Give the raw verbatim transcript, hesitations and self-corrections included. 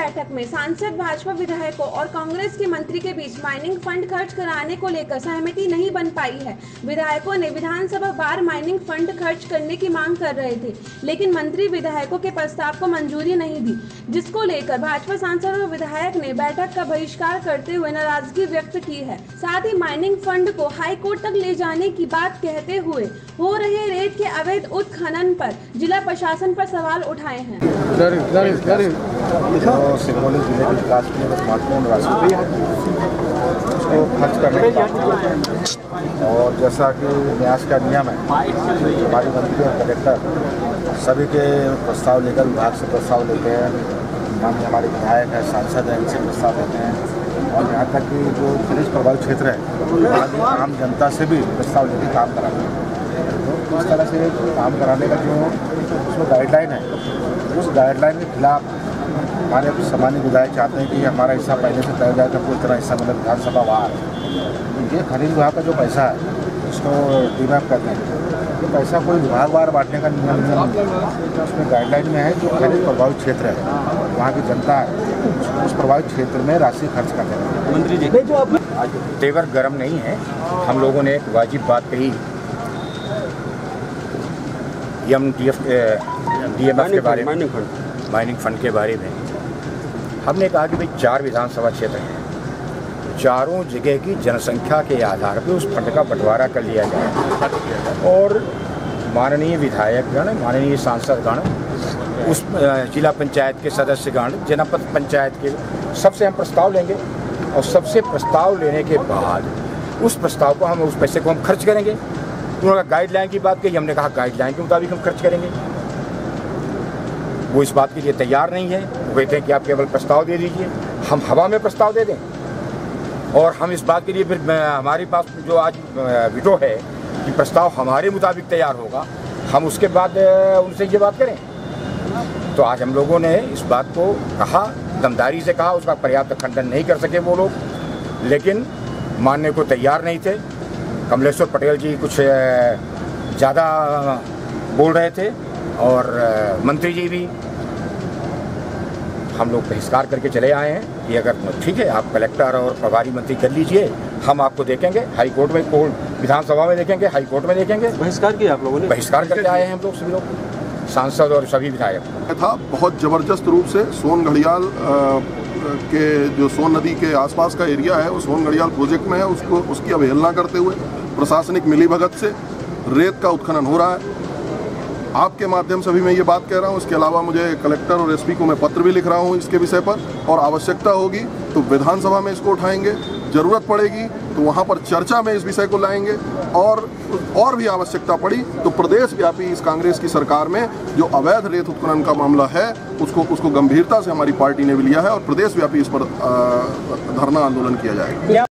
बैठक में सांसद, भाजपा विधायकों और कांग्रेस के मंत्री के बीच माइनिंग फंड खर्च कराने को लेकर सहमति नहीं बन पाई है। विधायकों ने विधानसभा बार माइनिंग फंड खर्च करने की मांग कर रहे थे, लेकिन मंत्री विधायकों के प्रस्ताव को मंजूरी नहीं दी, जिसको लेकर भाजपा सांसद और विधायक ने बैठक का बहिष्कार करते हुए नाराजगी व्यक्त की है। साथ ही माइनिंग फंड को हाई कोर्ट तक ले जाने की बात कहते हुए हो रहे रेत के अवैध उत्खनन पर जिला प्रशासन पर सवाल उठाए हैं। तो सिंगरौली जिले के विकास के लिए महत्वपूर्ण राशि उसको खर्च करने की बात, और जैसा कि न्यास का नियम है, हमारी मंत्री और कलेक्टर सभी के प्रस्ताव लेकर विभाग से प्रस्ताव लेते हैं, माननीय हमारे विधायक हैं, सांसद हैं, इनसे प्रस्ताव लेते हैं, और यहाँ तक कि जो खनिज प्रभावित क्षेत्र है वहाँ भी आम जनता से भी प्रस्ताव लेकर काम कराते हैं। तो इस तरह से काम कराने का जो उसमें गाइडलाइन है, उस गाइडलाइन के खिलाफ हमारे सामान्य विधायक चाहते हैं कि हमारा हिस्सा पहले से तय जाए, तो कोई तरह हिस्सा मतलब विधानसभा बाहर ये खनिज विभाग का जो पैसा है उसको डीमैप करते हैं। ये पैसा कोई विभागवार बांटने का नियम नहीं, उसमें गाइडलाइन में है जो खनिज प्रभावित क्षेत्र है वहाँ की जनता है उस प्रभावित क्षेत्र में राशि खर्च करते हैं। मंत्री जी जो अब तेवर गर्म नहीं है, हम लोगों ने एक वाजिब बात कही M D F D M F के बारे में, माइनिंग फंड के बारे में हमने कहा कि भाई चार विधानसभा क्षेत्र हैं, चारों जगह की जनसंख्या के आधार पर उस फंड का बंटवारा कर लिया जाए, और माननीय विधायकगण, माननीय सांसदगण, उस जिला पंचायत के सदस्यगण, जनपद पंचायत के सबसे हम प्रस्ताव लेंगे, और सबसे प्रस्ताव लेने के बाद उस प्रस्ताव को हम उस पैसे को हम खर्च करेंगे। उन्होंने गाइडलाइन की बात कही, हमने कहा गाइडलाइन के मुताबिक हम खर्च करेंगे। वो इस बात के लिए तैयार नहीं है, वो कहते हैं कि आप केवल प्रस्ताव दे दीजिए, हम हवा में प्रस्ताव दे दें, और हम इस बात के लिए फिर हमारे पास जो आज विटो है कि प्रस्ताव हमारे मुताबिक तैयार होगा, हम उसके बाद उनसे ये बात करें। तो आज हम लोगों ने इस बात को कहा, दमदारी से कहा, उसका पर्याप्त खंडन नहीं कर सके वो लोग, लेकिन मानने को तैयार नहीं थे। कमलेश्वर पटेल जी कुछ ज़्यादा बोल रहे थे, और मंत्री जी भी। हम लोग बहिष्कार करके चले आए हैं कि अगर ठीक है आप कलेक्टर और प्रभारी मंत्री कर लीजिए, हम आपको देखेंगे हाई कोर्ट में, कोर्ट विधानसभा में देखेंगे, हाई कोर्ट में देखेंगे। बहिष्कार किया आप लोगों ने? बहिष्कार करके आए हैं हम लोग, सभी लोग, सांसद और सभी विधायक। था बहुत ज़बरदस्त रूप से सोन घड़ियाल के जो सोन नदी के आसपास का एरिया है, वो सोन घड़ियाल प्रोजेक्ट में है, उसको उसकी अवहेलना करते हुए प्रशासनिक मिलीभगत से रेत का उत्खनन हो रहा है। आपके माध्यम से भी मैं ये बात कह रहा हूँ, इसके अलावा मुझे कलेक्टर और एसपी को मैं पत्र भी लिख रहा हूँ इसके विषय पर, और आवश्यकता होगी तो विधानसभा में इसको उठाएंगे, ज़रूरत पड़ेगी तो वहाँ पर चर्चा में इस विषय को लाएंगे, और और भी आवश्यकता पड़ी तो प्रदेश व्यापी इस कांग्रेस की सरकार में जो अवैध रेत उत्खनन का मामला है उसको उसको गंभीरता से हमारी पार्टी ने भी लिया है, और प्रदेश व्यापी इस पर धरना आंदोलन किया जाएगा।